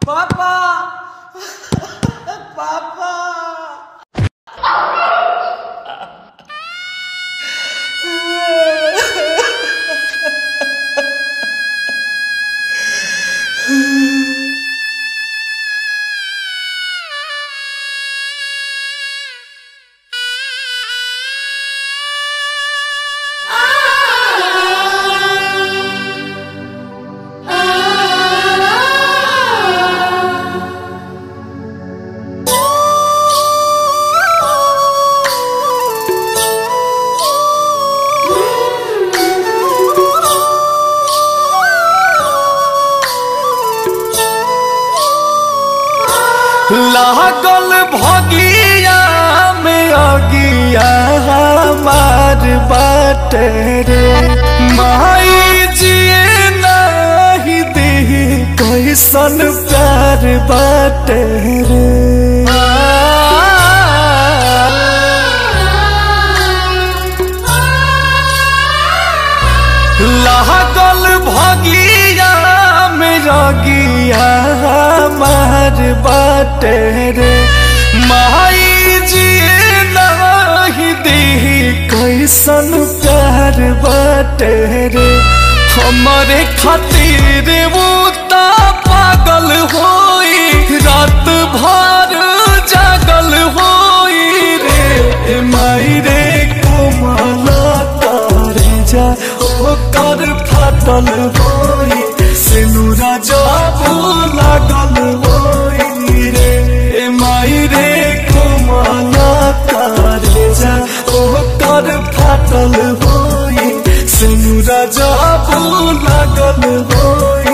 पापा पापा लागल भगिया में अगिया हमार बाटे रे माई जिए नहीं दी कैसन प्यार बाटे रे लागल भगिया में अगिया हमार बाटे रे माई जिए नहीं दी कैसन प्यार बाटे रे हमारे खातिर वो ता पागल होई रात भर जागल होई रे माई रे कोमला तारे जा ओ कर फाटल होई सिनुरा जाबू लागल होई रे माई रे कोमला तारे जा ओ कर फाटल होई सिनुरा जाबू लागल होई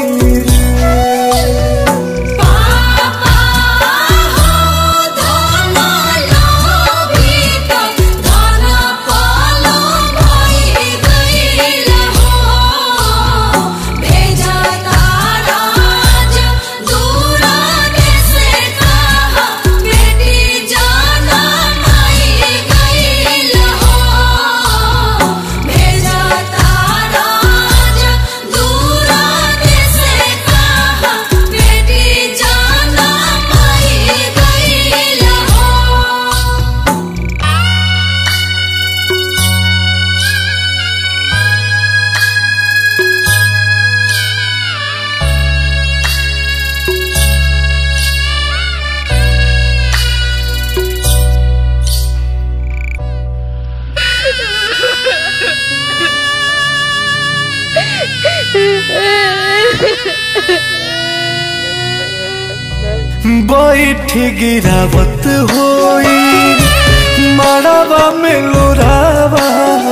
बैठ गिरावत होई मड़वा में लोरावा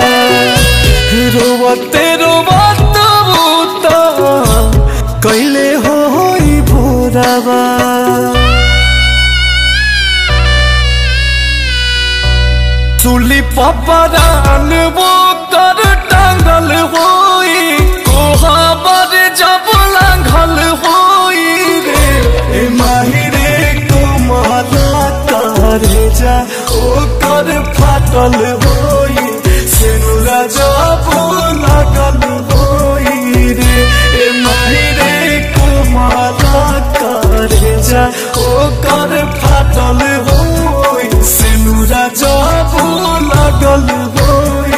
रोवते रोवत बूता कैले होई भोरावा चुली पपरान वो कर टांगल होई कोहाबर जब लांघल होई रे माही रे कोमला तारे जा ओ कर फाटल होई सिनुरा जाबू लागल होई रे माही रे कोमला तारे जा ओ कर फाटल होई सिनुरा जाबू लागल होई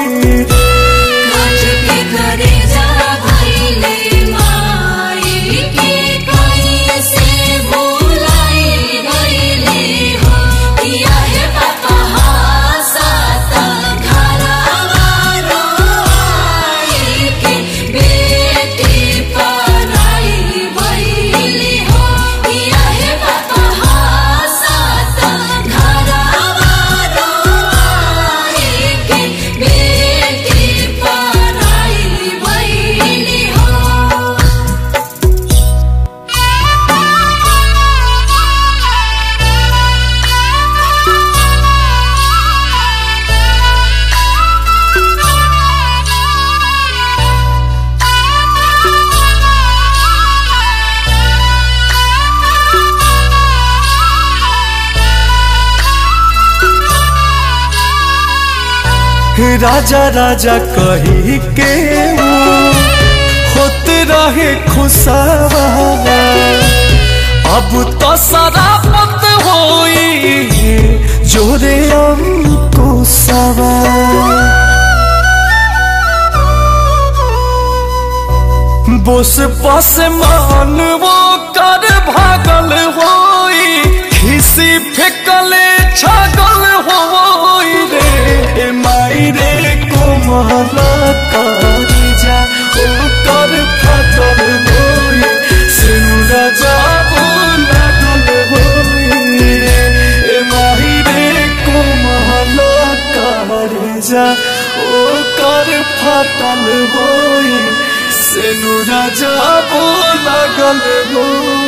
राजा राजा कही के होत रहे खुशवा अब तो शराबत होई जोरे अंकुशवा। बोस पास मान वो कर भागल होई खिसी फेंकले छागल होई रे माई रे कोमला करी जा ओ कर फटल होई सिनुरा जाबो लागल होई रे माई रे कोमला करी जा ओ कर फटल होई सिनुरा जाबो लागल होई।